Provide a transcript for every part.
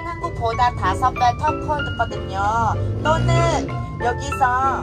한국보다 5배 더 커거든요. 또는 여기서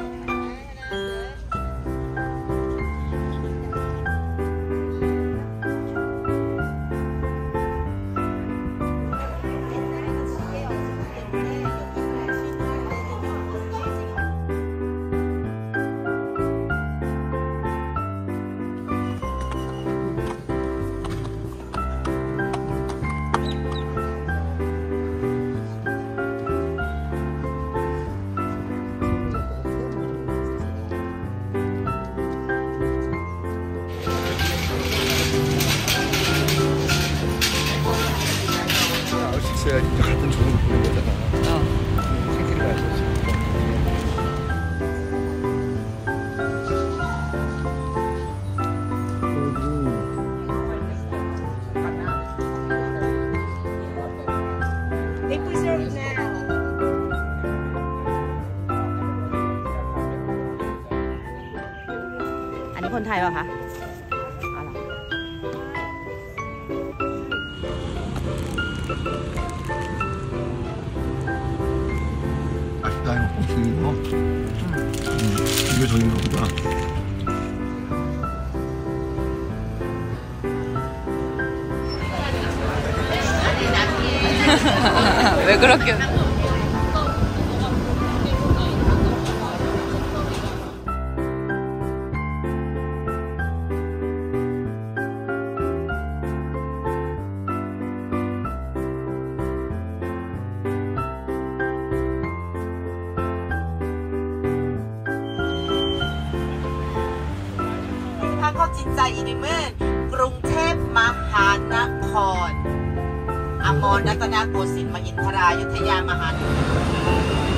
있어야지 같은 종을 보는 거잖아. 생기를 알려줘. They preserve now. 아니, คนไทย ป่ะคะ 나 이거 뽕숭이 거? 이게 저인가 보다. 왜 그렇게 한국 진짜 이름은 그รุงเทพ มหานคร อมร รัตนโกสินทร์ มหินทรา อยุธยา มหานคร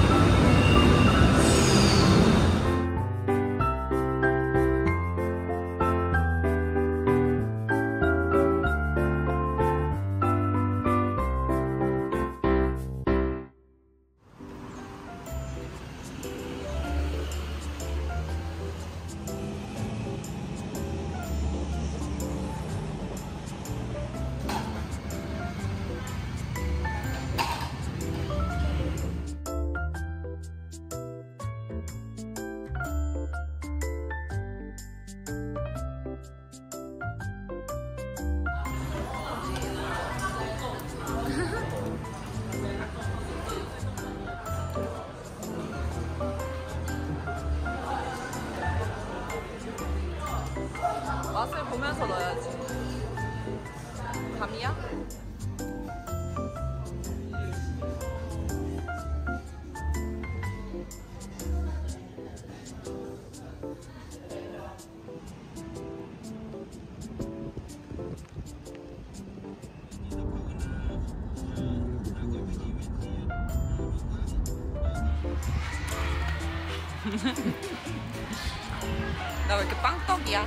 맛을 보면서 넣어야지. 감이야? 나 왜 이렇게 빵떡이야?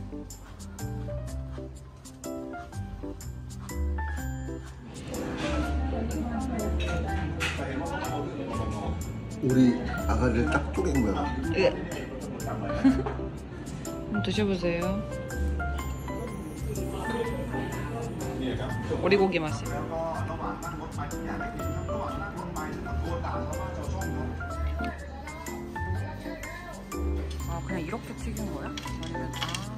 우리 아가를 딱 쪼갠 거야. 한번 드셔보세요. 오리고기 맛이에요. 아, 그냥 이렇게 튀긴 거야? 아니면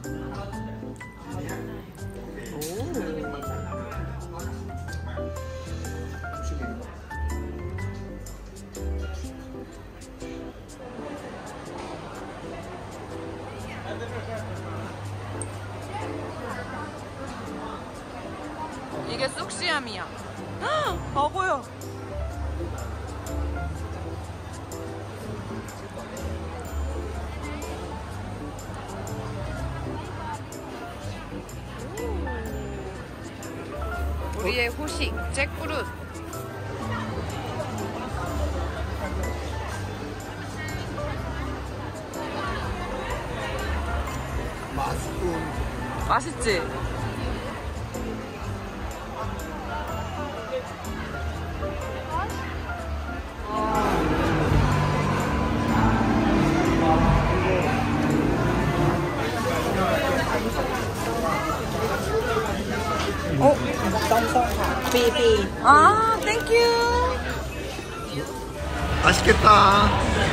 이게 쑥시암이야. 바보야. 우리의 후식 잭프루트. 맛있지? beef coffee. 아, 땡큐. 맛있겠다.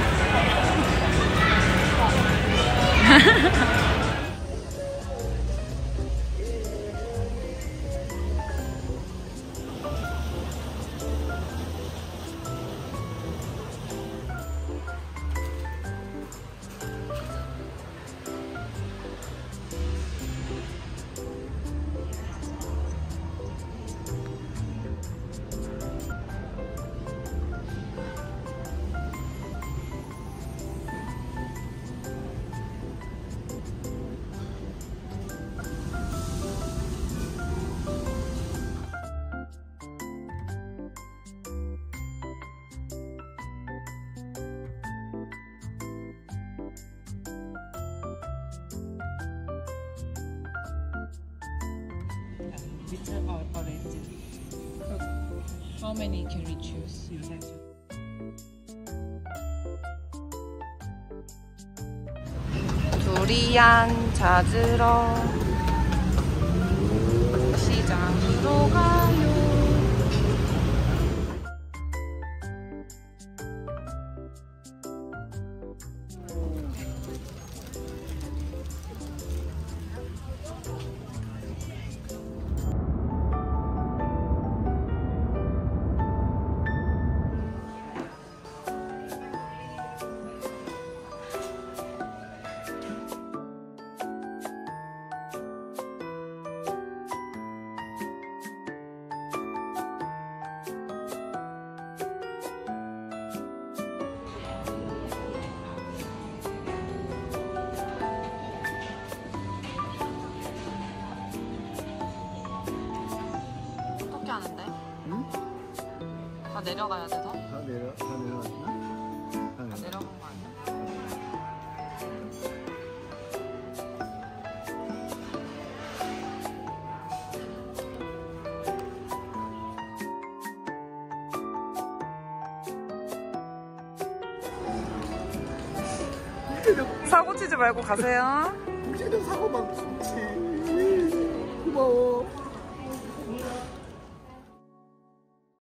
Bitter or orange? How many can we choose? 두리안 찾으러 시장으로 가요. 어떻게 하는데? 응? 다 내려가야 돼서? 다 내려왔나? 다 내려간 거 아니야? 사고 치지 말고 가세요. 국제적 사고만 좋지. 고마워.